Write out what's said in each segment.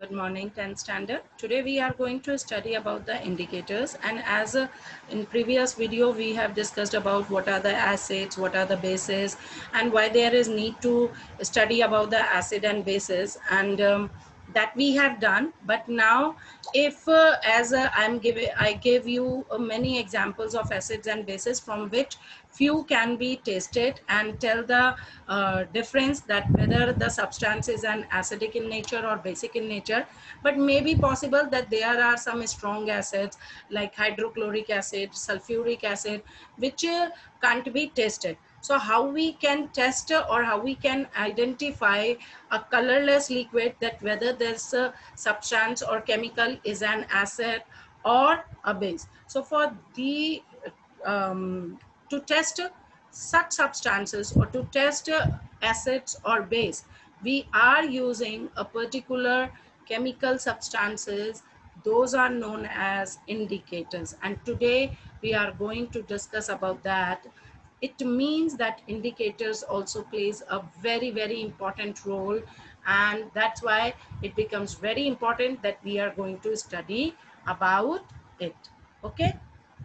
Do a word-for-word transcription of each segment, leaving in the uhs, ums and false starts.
Good morning, tenth standard. Today we are going to study about the indicators, and as a, in previous video we have discussed about what are the acids, what are the bases, and why there is need to study about the acid and bases, and um, that we have done. But now if uh, as uh, I'm giving I gave you uh, many examples of acids and bases from which few can be tasted and tell the uh, difference that whether the substance is an acidic in nature or basic in nature. But may be possible that there are some strong acids like hydrochloric acid, sulfuric acid, which uh, can't be tested. So how we can test or how we can identify a colorless liquid that whether this uh, substance or chemical is an acid or a base. So for the um, to test such substances or to test acids or base, we are using a particular chemical substances. Those are known as indicators, and today we are going to discuss about that. It means that indicators also plays a very very important role, and that's why it becomes very important that we are going to study about it. Okay,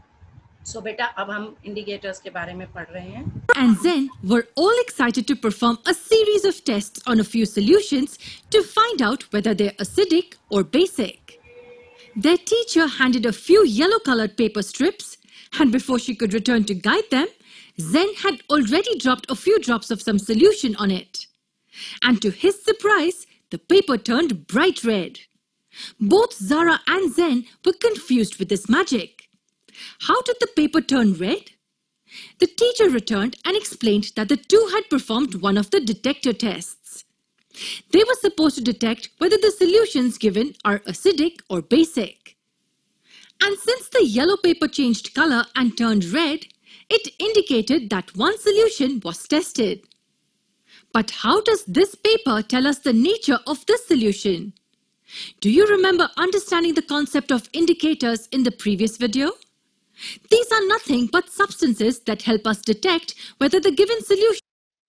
so beta ab hum indicators ke bare mein padh rahe hain. And Zen were all excited to perform a series of tests on a few solutions to find out whether they're acidic or basic. Their teacher handed a few yellow-colored paper strips, and before she could return to guide them, Zen had already dropped a few drops of some solution on it. And to his surprise, the paper turned bright red. Both Zara and Zen were confused with this magic. How did the paper turn red? The teacher returned and explained that the two had performed one of the detector tests. They were supposed to detect whether the solutions given are acidic or basic. And since the yellow paper changed color and turned red, it indicated that one solution was tested. But how does this paper tell us the nature of this solution? Do you remember understanding the concept of indicators in the previous video? These are nothing but substances that help us detect whether the given solution.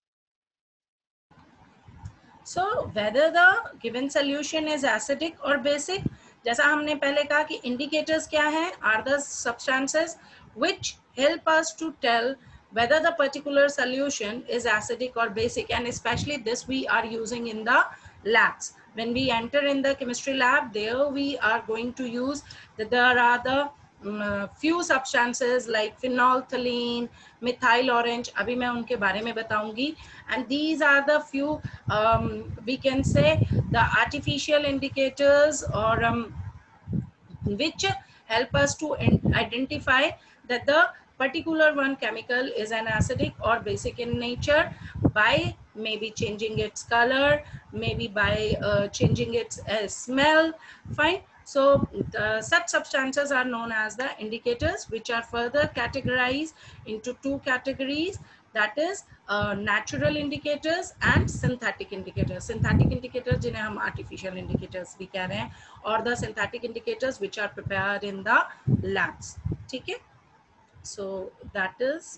So whether the given solution is acidic or basic, जैसा हमने पहले कहा कि indicators क्या हैं, are the substances which help us to tell whether the particular solution is acidic or basic, and especially this we are using in the labs. When we enter in the chemistry lab, there we are going to use that there are the um, few substances like phenolphthalein, methyl orange. अभी मैं उनके बारे में बताऊंगी. And these are the few um, we can say the artificial indicators or um, which help us to identify that the particular one chemical is an acidic or basic in nature by maybe changing its color, maybe by uh, changing its uh, smell. Fine. So the, such substances are known as the indicators, which are further categorized into two categories, that is uh, natural indicators and synthetic indicators. Synthetic indicators जिन्हें हम artificial indicators भी कह रहे हैं, और the synthetic indicators which are prepared in the labs. ठीक है? So that is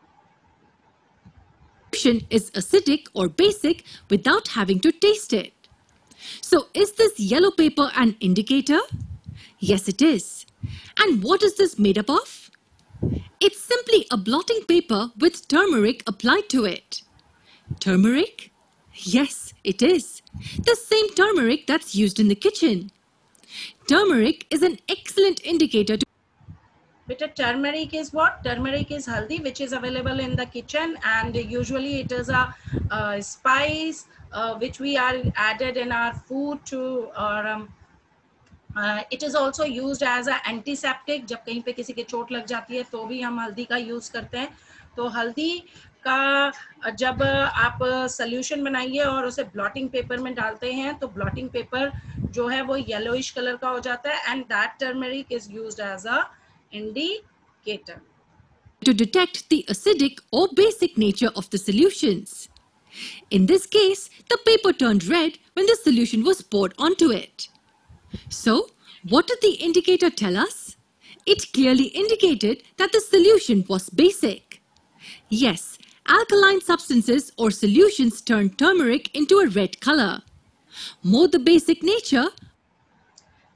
Is acidic or basic without having to taste it. So is this yellow paper an indicator? Yes, it is. And what is this made up of? It's simply a blotting paper with turmeric applied to it. Turmeric? Yes, it is. The same turmeric that's used in the kitchen. Turmeric is an excellent indicator to But turmeric is what? Turmeric is haldi, which is available in the kitchen, and usually it is a, a spice uh, which we are added in our food to, or um, uh, it is also used as a antiseptic. जब कहीं पे किसी के चोट लग जाती है तो भी हम हल्दी का यूज करते हैं. तो हल्दी का जब आप सोल्यूशन बनाइए और उसे ब्लॉटिंग पेपर में डालते हैं तो ब्लॉटिंग पेपर जो है वो येलोइश कलर का हो जाता है, and that turmeric is used as a indicator to detect the acidic or basic nature of the solutions. In this case, the paper turned red when the solution was poured onto it. So, what did the indicator tell us? It clearly indicated that the solution was basic. Yes, alkaline substances or solutions turn turmeric into a red color. More the basic nature,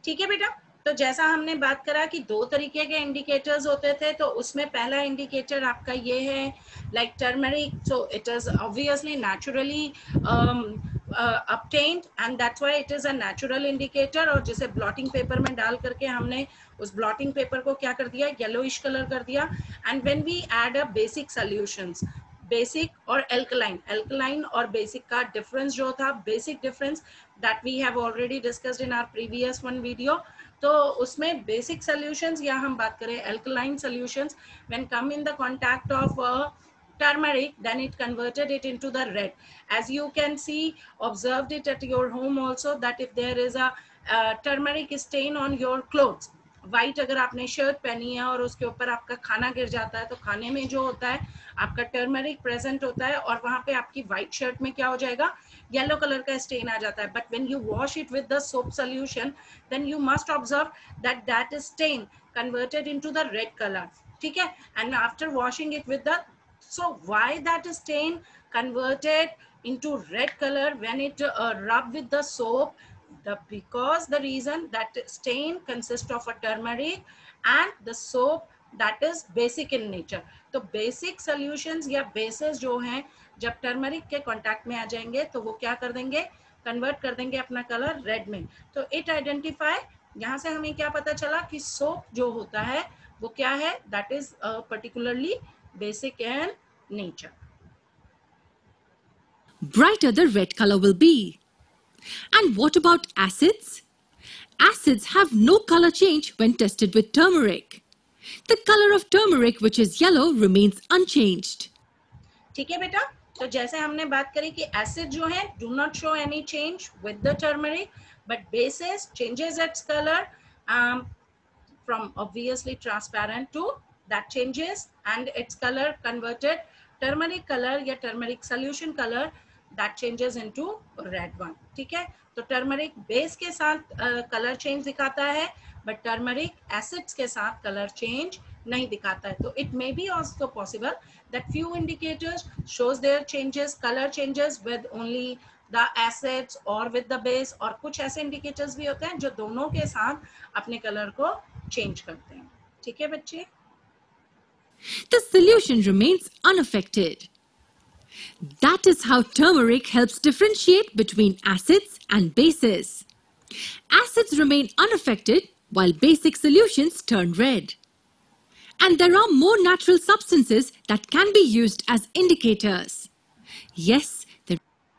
ठीक है बेटा, तो जैसा हमने बात करा कि दो तरीके के इंडिकेटर्स होते थे, तो उसमें पहला इंडिकेटर आपका ये है like turmeric, so it is obviously naturally obtained and that's why it is a natural indicator। और जिसे ब्लॉटिंग पेपर में डाल करके हमने उस ब्लॉटिंग पेपर को क्या कर दिया, येलोइश कलर कर दिया। And when we add a basic solutions, basic और एल्कलाइन, एल्कलाइन और बेसिक का डिफरेंस जो था, basic difference that we have already discussed in our previous one video. तो उसमें बेसिक सॉल्यूशंस या हम बात करें alkaline solutions, when come in the contact of turmeric, then it converted it into the red. As you can see, observed it at your home also, that if there is a uh, turmeric stain on your clothes, white अगर आपने shirt पहनी है और उसके ऊपर आपका खाना गिर जाता है, तो खाने में जो होता है आपका टर्मरिक प्रेजेंट होता है और वहां पे आपकी व्हाइट शर्ट में क्या हो जाएगा, येलो कलर का स्टेन आ जाता है। But when you wash it with the soap solution, then you must observe that that stain converted into the red colour, ठीक है। And after washing it with the, so why that stain converted into red color when it uh, rubbed with the soap, the because the reason that stain consists of a turmeric and the soap that is basic in nature। तो basic solutions या bases जो हैं जब turmeric के contact में आ जाएंगे तो वो क्या कर देंगे, convert कर देंगे अपना color red में। तो it identify, यहाँ से हमें क्या पता चला कि soap जो होता है वो क्या है, that is uh, particularly basic in nature। Brighter the red color will be. And what about acids? Acids have no color change when tested with turmeric. The color of turmeric, which is yellow, remains unchanged. ठीक है बेटा, तो जैसे हमने बात करी कि acid जो है do not show any change with the turmeric, but bases changes its color um, from obviously transparent to that changes and its color converted turmeric color या turmeric solution color that changes into red one, ठीक है। तो turmeric base के साथ colour uh, change दिखाता है, but turmeric acids के साथ कलर चेंज नहीं दिखाता है। तो it may be also possible that few indicators shows their changes, colour changes with only the acids और विद द बेस, और कुछ ऐसे इंडिकेटर्स भी होते हैं जो दोनों के साथ अपने कलर को चेंज करते हैं, ठीक है बच्चे। The solution remains unaffected. That is how turmeric helps differentiate between acids and bases. Acids remain unaffected while basic solutions turn red. And there are more natural substances that can be used as indicators. Yes, the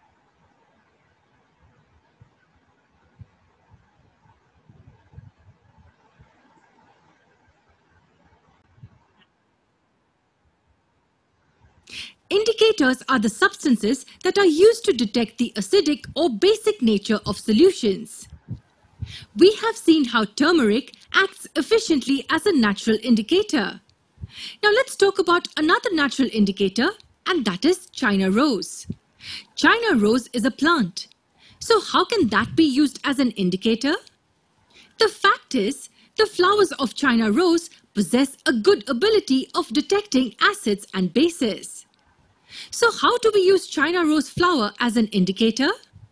indicators are the substances that are used to detect the acidic or basic nature of solutions. We have seen how turmeric acts efficiently as a natural indicator. Now let's talk about another natural indicator, and that is China rose. China rose is a plant. So how can that be used as an indicator? The fact is, the flowers of China rose possess a good ability of detecting acids and bases. So how do we use China rose flower as an indicator?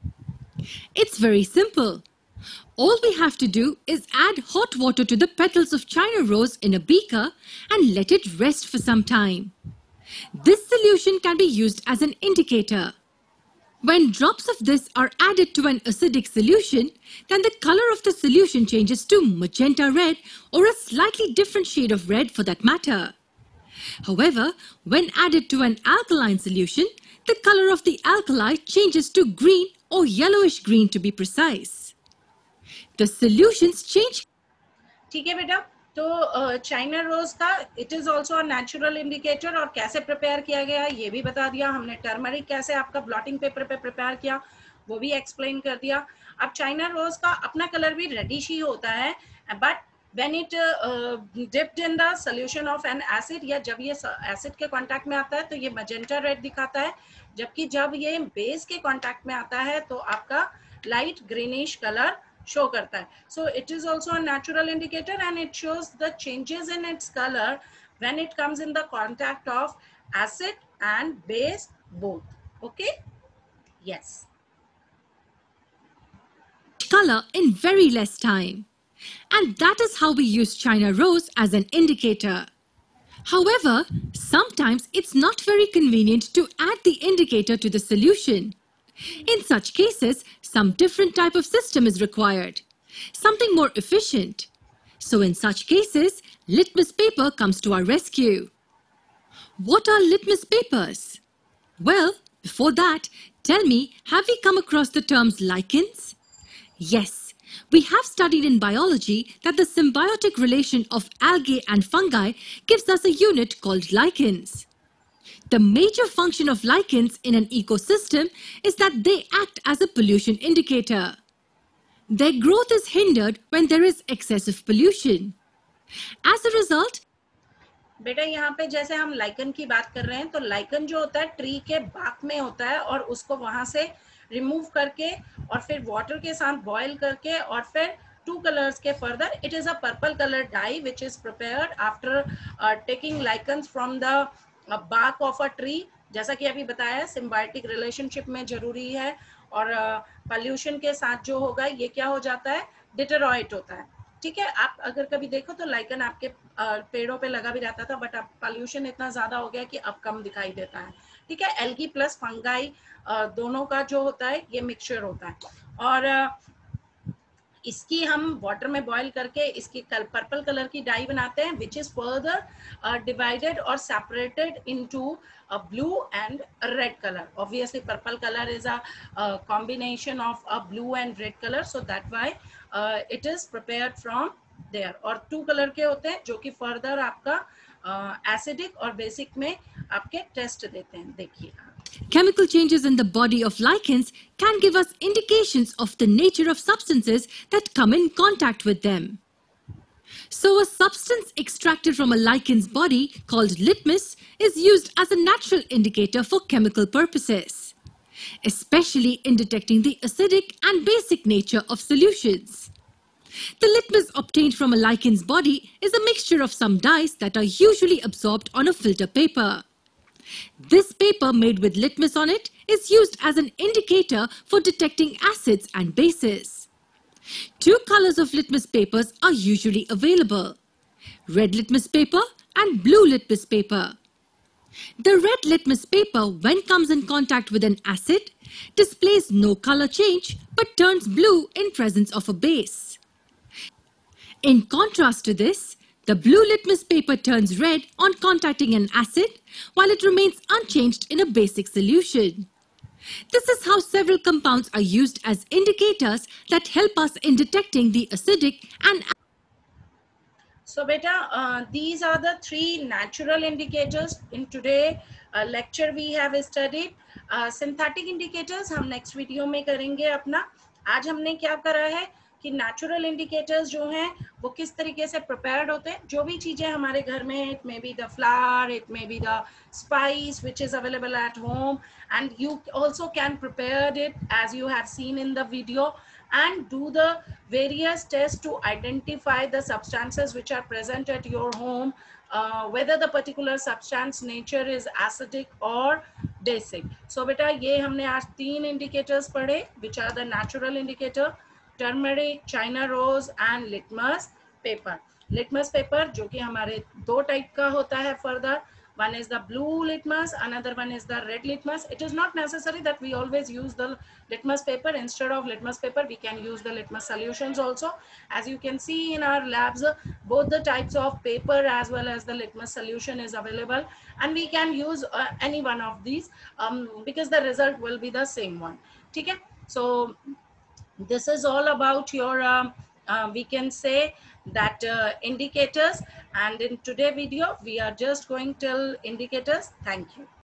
It's very simple. All we have to do is add hot water to the petals of China rose in a beaker and let it rest for some time. This solution can be used as an indicator. When drops of this are added to an acidic solution, then the color of the solution changes to magenta red or a slightly different shade of red for that matter. However, when added to an alkaline solution, the color of the alkali changes to green or yellowish green to be precise. The solutions change. ठीक है बेटा, तो China rose का it is also a natural indicator, और कैसे prepare किया गया ये भी बता दिया हमने। टर्मरिक कैसे आपका ब्लॉटिंग पेपर पे प्रिपेयर किया वो भी एक्सप्लेन कर दिया। अब चाइना रोज का अपना कलर भी रेडिश ही होता है, but when it uh, dipped in the solution of an acid, या जब ये एसिड के कांटेक्ट में आता है तो ये मजेंटा रेड दिखाता है, जबकि जब ये बेस के कांटेक्ट में आता है तो आपका लाइट ग्रीनिश कलर शो करता है। So it is also a natural indicator and it shows the changes in its colour when it comes in the contact of acid and base both. Okay, yes. Color in very less time. And that is how we use China rose as an indicator. However, sometimes it's not very convenient to add the indicator to the solution. In such cases, some different type of system is required, something more efficient. So in such cases, litmus paper comes to our rescue. What are litmus papers? Well, before that, tell me, have we come across the terms lichens? Yes, we have studied in biology that the symbiotic relation of algae and fungi gives us a unit called lichens. The major function of lichens in an ecosystem is that they act as a pollution indicator. Their growth is hindered when there is excessive pollution. As a result, बेटा यहाँ पे जैसे हम lichen की बात कर रहे हैं, तो लाइकन जो होता है ट्री के बाक में होता है और उसको वहां से रिमूव करके और फिर वाटर के साथ बॉयल करके और फिर टू कलर्स के further it is a purple colour dye which is prepared after taking lichens from the bark of a tree. जैसा कि अभी बताया, सिम्बायोटिक रिलेशनशिप में जरूरी है और पॉल्यूशन uh, के साथ जो होगा ये क्या हो जाता है, डिटेरॉइट होता है. ठीक है, आप अगर कभी देखो तो लाइकन आपके पेड़ों पे लगा भी रहता था, बट अब पॉल्यूशन इतना ज्यादा हो गया कि अब कम दिखाई देता है. ठीक है, एल्गी प्लस फंगाई दोनों का जो होता है ये मिक्सचर होता है और इसकी हम वाटर में बॉईल करके इसकी कल पर्पल कलर की डाई बनाते हैं विच इज फर्दर डिवाइडेड और separated into a blue and a red color. Obviously purple color is a uh, combination of a blue and red color, so that why uh, it is prepared from there. और two color के होते हैं जो कि further आपका acidic uh, और basic में आपके test देते हैं. देखिए, chemical changes in the body of lichens can give us indications of the nature of substances that come in contact with them. So a substance extracted from a lichen's body called litmus is used as a natural indicator for chemical purposes, especially in detecting the acidic and basic nature of solutions. The litmus obtained from a lichen's body is a mixture of some dyes that are usually absorbed on a filter paper. This paper made with litmus on it is used as an indicator for detecting acids and bases. Two colors of litmus papers are usually available: red litmus paper and blue litmus paper. The red litmus paper, when comes in contact with an acid, displays no color change but turns blue in presence of a base. In contrast to this, the blue litmus paper turns red on contacting an acid, while it remains unchanged in a basic solution. This is how several compounds are used as indicators that help us in detecting the acidic and. So beta, uh, these are the three natural indicators. In today uh, lecture we have studied uh, synthetic indicators. हम next video में करेंगे अपना. आज हमने क्या करा है कि नेचुरल इंडिकेटर्स जो हैं वो किस तरीके से प्रिपेयर्ड होते हैं. जो भी चीजें हमारे घर में, it may be the flower, it may be the spice which is available at home, and you also can prepare it as you have seen in the video and do the various tests to identify the substances which are present at your home, uh, whether the particular substance nature is acidic or basic. So beta, ये हमने आज तीन indicators पढ़े which are the natural indicator, turmeric, China rose and litmus paper. Litmus paper जो कि हमारे दो type का होता है further. One is the blue litmus, another one is the red litmus. It is not necessary that we always use the litmus paper. Instead of litmus paper, we can use the litmus solutions also. As you can see in our labs, both the types of paper as well as the litmus solution is available, and we can use uh, any one of these um, because the result will be the same one. Okay? So this is all about your um, uh, we can say that uh, indicators, and in today's video we are just going till indicators. Thank you.